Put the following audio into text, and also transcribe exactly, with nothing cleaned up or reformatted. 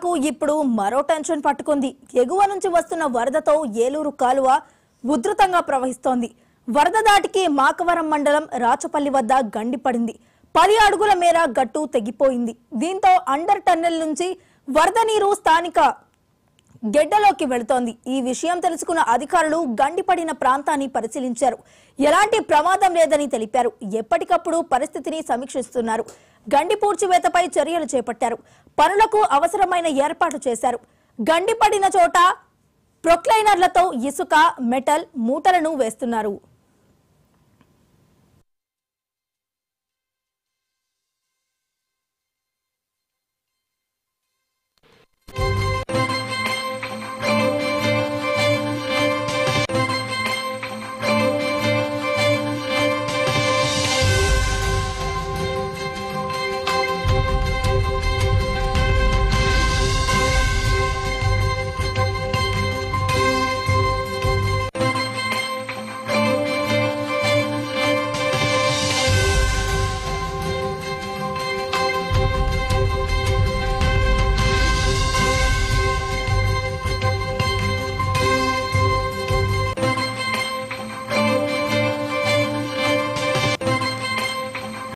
జిల్లాకు ఇప్పుడు మరో టెన్షన్ పట్టుకుంది. ఎగువ నుంచి వస్తున్న వరదతో ఏలూరు కాలువ ఉధృతంగా ప్రవహిస్తోంది. వరద దాటికి మాకవరం మండలం రాచపల్లి వద్ద గండిపడింది. పది అడుగుల మేర గట్టు తెగిపోయింది. దీంతో అండర్ టన్నెల్ నుంచి వరద నీరు స్థానిక గెడ్డలోకి వెళుతోంది. ఈ విషయం తెలుసుకున్న అధికారులు గండిపడిన ప్రాంతాన్ని పరిశీలించారు. ఎలాంటి ప్రమాదం లేదని తెలిపారు. ఎప్పటికప్పుడు పరిస్థితిని సమీక్షిస్తున్నారు. గండి పూడ్చివేతపై చర్యలు చేపట్టారు. పనులకు అవసరమైన ఏర్పాటు చేశారు. గండిపడిన చోట ప్రొక్లైనర్లతో ఇసుక, మెటల్ మూటలను వేస్తున్నారు.